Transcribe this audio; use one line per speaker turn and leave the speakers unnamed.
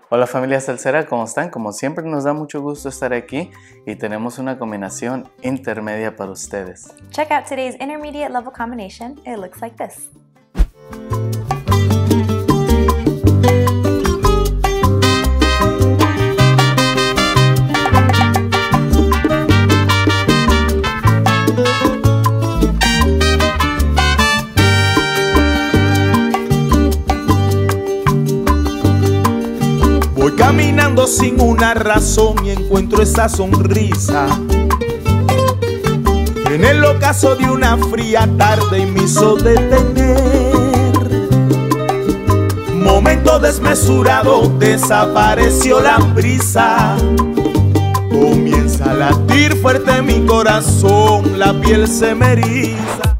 Hola familia salsera, ¿cómo están? Como siempre nos da mucho gusto estar aquí y tenemos una combinación intermedia para ustedes.
Check out today's intermediate level combination. It looks like this.
Voy caminando sin una razón y encuentro esa sonrisa en el ocaso de una fría tarde y me hizo detener. Momento desmesurado, desapareció la prisa. Comienza a latir fuerte mi corazón, la piel se me eriza.